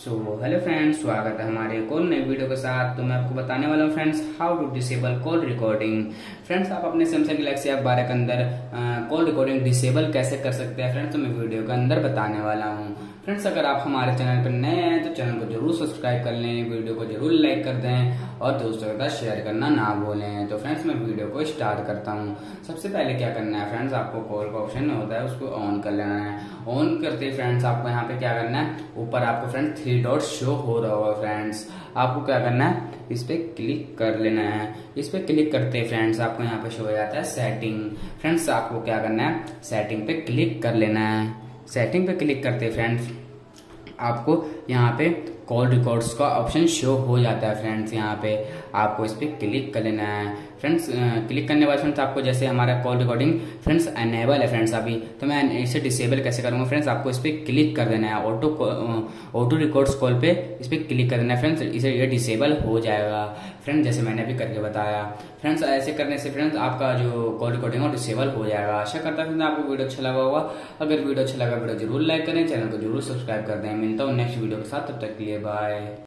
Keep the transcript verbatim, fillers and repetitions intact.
So hello friends, स्वागत है हमारे एक और नई वीडियो के साथ। तो मैं आपको बताने वाला हूँ friends how to disable call recording. Friends, आप अपने सैमसंग गैलेक्सी एफ बारह के अंदर कॉल रिकॉर्डिंग डिसेबल कैसे कर सकते हैं फ्रेंड्स, तो मैं वीडियो के अंदर बताने वाला हूँ। फ्रेंड्स, अगर आप हमारे चैनल पर नए हैं तो चैनल को जरूर सब्सक्राइब कर लें, वीडियो को जरूर लाइक कर दें और दोस्तों के साथ शेयर करना ना भूलें। तो फ्रेंड्स, मैं वीडियो को स्टार्ट करता हूँ। सबसे पहले क्या करना है फ्रेंड्स, आपको कॉल का ऑप्शन होता है उसको ऑन कर लेना है। ऑन करते ही फ्रेंड्स आपको यहाँ पे क्या करना है, ऊपर आपको फ्रेंड्स थ्री डॉट शो हो रहा होगा। फ्रेंड्स, आपको क्या करना है, इस पे क्लिक कर लेना है। इस पे क्लिक करते ही फ्रेंड्स आपको यहाँ पे शो हो जाता है सेटिंग। फ्रेंड्स, आपको क्या करना है, सेटिंग पे क्लिक कर लेना है। सेटिंग पे क्लिक करते फ्रेंड्स आपको यहाँ पे कॉल रिकॉर्ड्स का ऑप्शन शो हो जाता है। फ्रेंड्स, यहाँ पे आपको इस पे क्लिक कर लेना है। फ्रेंड्स, क्लिक करने के बाद फ्रेंड्स आपको जैसे हमारा कॉल रिकॉर्डिंग फ्रेंड्स अनेबल है फ्रेंड्स अभी, तो मैं इसे डिसेबल कैसे करूँगा फ्रेंड्स, आपको इस पे क्लिक कर देना है। ऑटो ऑटो रिकॉर्ड्स कॉल पे इस पे क्लिक कर देना है फ्रेंड्स, इसे ये डिसेबल हो जाएगा फ्रेंड्स, जैसे मैंने अभी करके बताया। फ्रेंड्स, ऐसे करने से फ्रेंड्स आपका जो कॉल रिकॉर्डिंग है डिसेबल हो जाएगा। आशा करता हूँ आपको वीडियो अच्छा लगा होगा। अगर वीडियो अच्छा लगा वीडियो जरूर लाइक करें, चैनल को जरूर सब्सक्राइब कर दें। मिलता हूँ नेक्स्ट वीडियो के साथ, तब तक के लिए बाय।